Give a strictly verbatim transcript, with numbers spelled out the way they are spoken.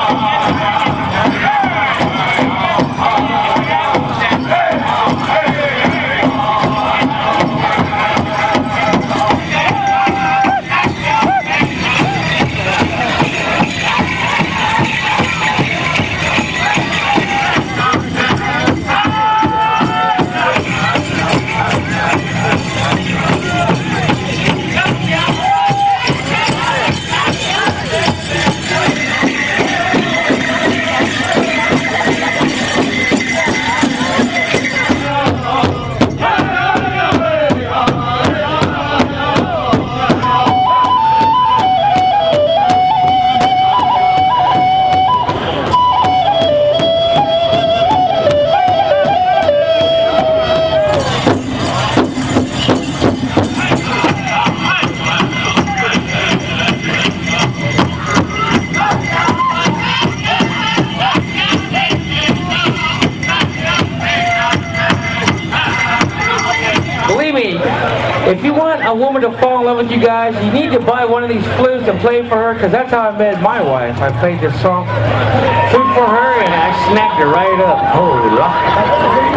If you want a woman to fall in love with you guys, you need to buy one of these flutes and play for her, because that's how I met my wife. I played this song, flute for her, and I snapped her right up. Oh,